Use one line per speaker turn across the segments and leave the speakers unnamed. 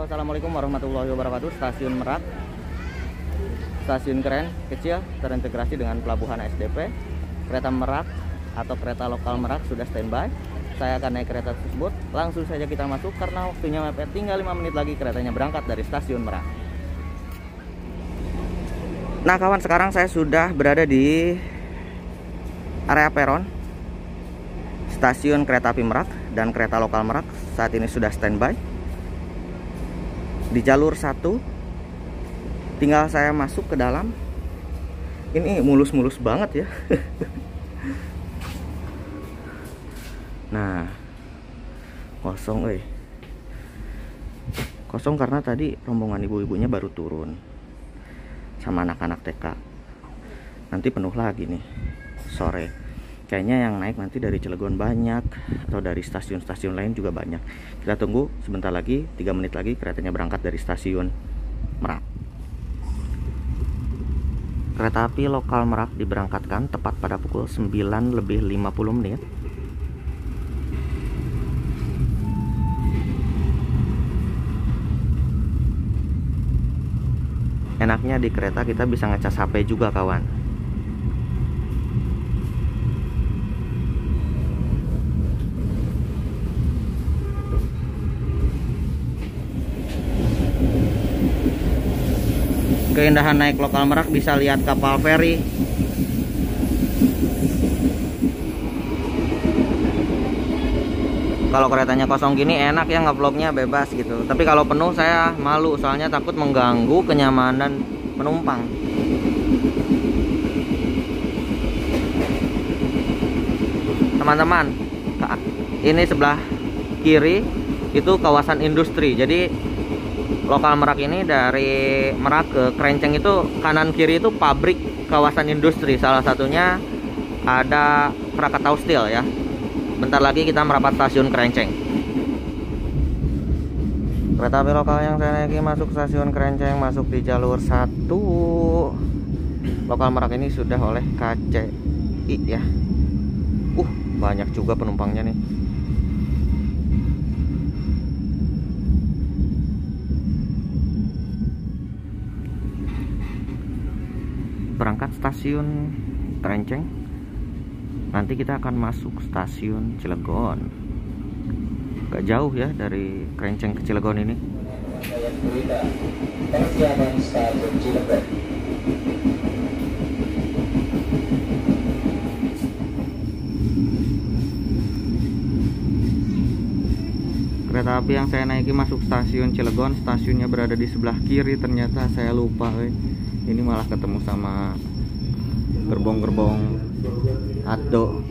Halo, assalamualaikum warahmatullahi wabarakatuh. Stasiun Merak, stasiun keren, kecil, terintegrasi dengan pelabuhan SDP. Kereta Merak atau kereta lokal Merak sudah standby. Saya akan naik kereta tersebut. Langsung saja kita masuk karena waktunya mepet. Tinggal 5 menit lagi keretanya berangkat dari stasiun Merak. Nah kawan, sekarang saya sudah berada di area peron stasiun kereta api Merak dan kereta lokal Merak. Saat ini sudah standby di jalur 1. Tinggal saya masuk ke dalam. Ini mulus-mulus banget ya. Nah, kosong kosong karena tadi rombongan ibu-ibunya baru turun sama anak-anak TK. Nanti penuh lagi nih sore. Kayaknya yang naik nanti dari Cilegon banyak, atau dari stasiun-stasiun lain juga banyak. Kita tunggu sebentar lagi, 3 menit lagi keretanya berangkat dari stasiun Merak. Kereta api lokal Merak diberangkatkan tepat pada pukul 9:50. Enaknya di kereta kita bisa ngecas HP juga kawan. Keindahan naik lokal Merak, bisa lihat kapal feri. Kalau keretanya kosong gini enak ya, ngevlognya bebas gitu. Tapi kalau penuh saya malu, soalnya takut mengganggu kenyamanan penumpang. Teman-teman, ini sebelah kiri itu kawasan industri. Jadi lokal Merak ini dari Merak ke Krenceng itu kanan kiri itu pabrik, kawasan industri. Salah satunya ada Krakatau Steel ya. Bentar lagi kita merapat stasiun Krenceng. Kereta api lokal yang saya naiki masuk stasiun Krenceng, masuk di jalur 1. Lokal Merak ini sudah oleh KCI ya. Banyak juga penumpangnya nih. Berangkat stasiun Krenceng, nanti kita akan masuk stasiun Cilegon. Gak jauh ya dari Krenceng ke Cilegon ini. Kereta api yang saya naiki masuk stasiun Cilegon. Stasiunnya berada di sebelah kiri. Ternyata saya lupa ini malah ketemu sama gerbong-gerbong Ado.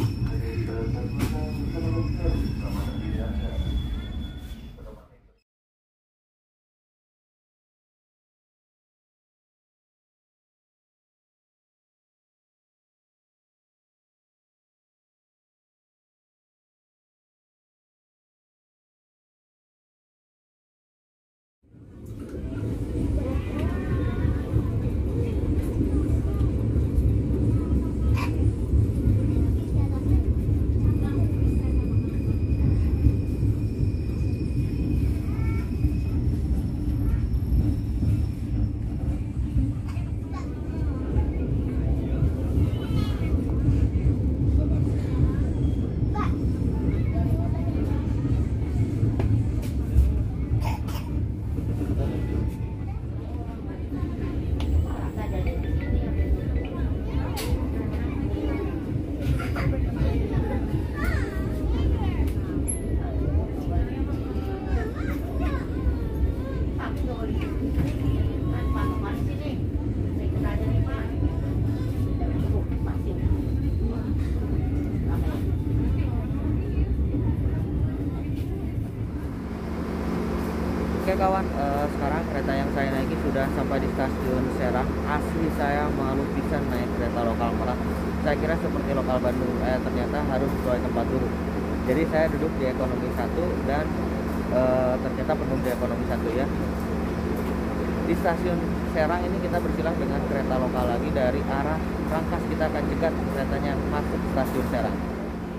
Oke kawan, sekarang kereta yang saya naiki sudah sampai di stasiun Serang. Asli saya malu pisan naik kereta lokal Merak. Saya kira seperti lokal Bandung, ternyata harus sesuai tempat duduk. Jadi saya duduk di ekonomi 1 dan ternyata penuh di ekonomi 1 ya. Di stasiun Serang ini kita bersilang dengan kereta lokal lagi dari arah Rangkas. Kita akan cegat keretanya masuk stasiun Serang.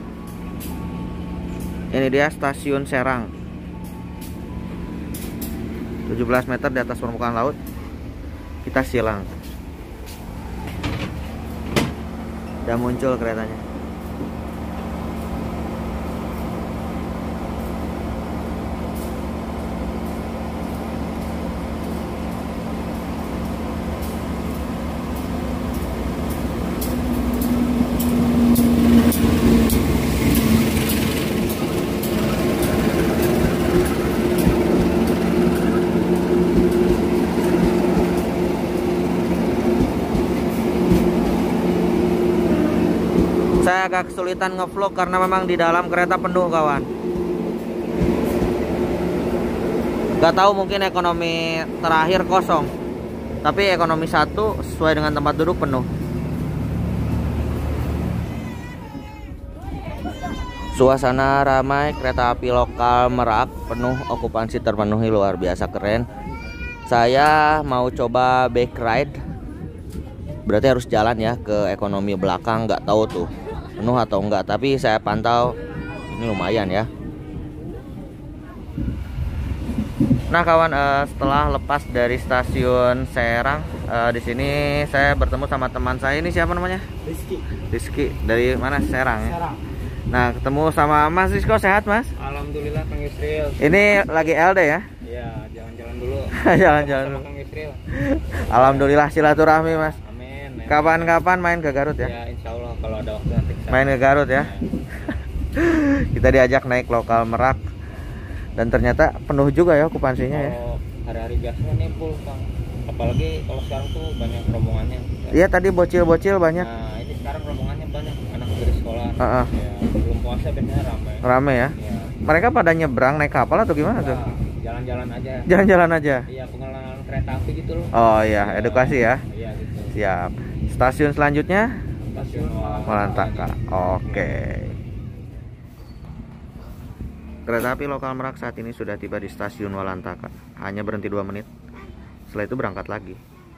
Ini dia stasiun Serang. 17 meter di atas permukaan laut. Kita silang. Udah muncul keretanya. Saya agak kesulitan ngevlog karena memang di dalam kereta penuh, kawan. Gak tahu, mungkin ekonomi terakhir kosong, tapi ekonomi 1 sesuai dengan tempat duduk penuh. Suasana ramai kereta api lokal Merak, penuh, okupansi terpenuhi, luar biasa keren. Saya mau coba back ride, berarti harus jalan ya ke ekonomi belakang. Nggak tahu tuh penuh atau enggak, tapi saya pantau ini lumayan ya. Nah kawan, setelah lepas dari stasiun Serang, di sini saya bertemu sama teman saya. Ini siapa namanya? Rizky. Dari mana? Serang ya? Serang. Nah ketemu sama Mas Rizko. Sehat Mas?
Alhamdulillah Kang Yusril.
Ini lagi LD ya?
Iya, jalan-jalan dulu.
Jalan-jalan dulu.
Kang Yusril.
Alhamdulillah, silaturahmi Mas.
Amin.
Kapan-kapan main ke Garut ya?
Ya insya Allah kalau ada waktu nanti
main ke Garut ya. Kita diajak naik lokal Merak dan ternyata penuh juga ya okupansinya ya.
Kalau hari-hari biasanya nih full Kang. Apalagi kalau sekarang tuh banyak rombongannya.
Iya tadi bocil-bocil banyak.
Nah ini sekarang rombongannya banyak, anak dari sekolah.
Ya,
belum puasa biasanya ramai.
Ramai ya? Ya. Mereka pada nyebrang naik kapal atau gimana tuh?
Jalan-jalan aja.
Jalan-jalan aja.
Iya, pengenalan kereta api gitu loh.
Oh iya, edukasi ya.
Iya gitu.
Siap. Stasiun selanjutnya?
Stasiun
Walantaka. Oke. Kereta api lokal Merak saat ini sudah tiba di stasiun Walantaka. Hanya berhenti 2 menit. Setelah itu berangkat lagi.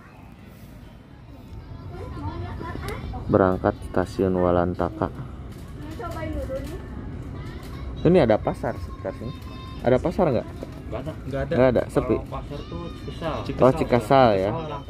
Berangkat stasiun Walantaka. Ini ada pasar sekitar sini. Ada pasar nggak? Nggak ada. Sepi.
Kalau pasar tuh Cikesal.
Oh Cikesal ya.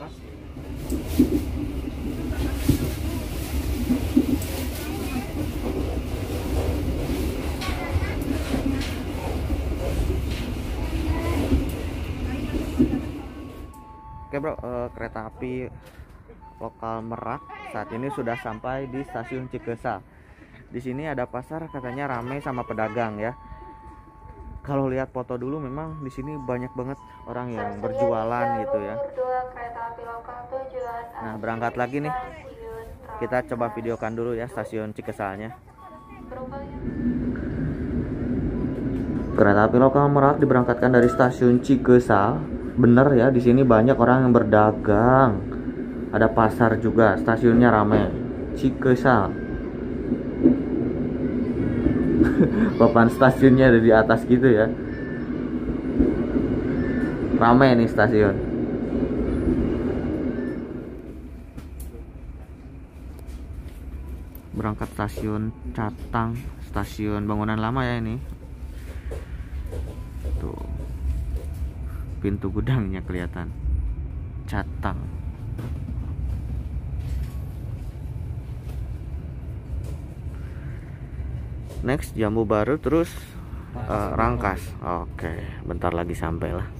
Oke bro, kereta api lokal Merak saat ini sudah sampai di stasiun Cikesal. Di sini ada pasar, katanya ramai sama pedagang ya. Kalau lihat foto dulu memang di sini banyak banget orang yang berjualan gitu ya. Nah, berangkat lagi nih. Kita coba videokan dulu ya stasiun Cikesalnya. Kereta api lokal Merak diberangkatkan dari stasiun Cikesal. Bener ya, di sini banyak orang yang berdagang. Ada pasar juga, stasiunnya ramai. Cikesal. Papan stasiunnya ada di atas gitu ya. Ramai nih stasiun. Berangkat stasiun Catang, stasiun bangunan lama ya ini. Tuh. Pintu gudangnya kelihatan. Catang. Next Jambu Baru, terus Rangkas. Oke, bentar lagi sampai lah.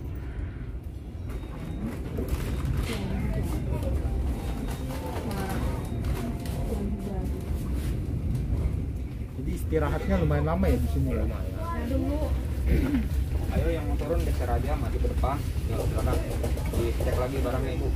Jadi istirahatnya lumayan lama ya di sini ya.
Ayo yang mau turun geser aja, maju ke depan. Ya, silakan. Dicek lagi barangnya Ibu.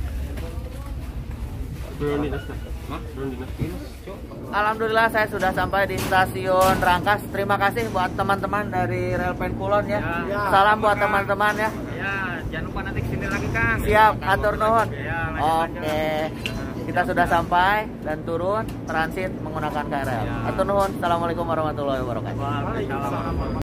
Alhamdulillah saya sudah sampai di stasiun Rangkas. Terima kasih buat teman-teman dari Relpen Kulon ya. Salam buat teman-teman ya.
Ya, jangan lupa nanti kesini lagi Kang.
Siap, atur nuhun.
Ya,
Oke. Kita sudah sampai dan turun transit menggunakan KRL. Atur nuhun. Assalamualaikum warahmatullahi wabarakatuh.
Waalaikumsalam.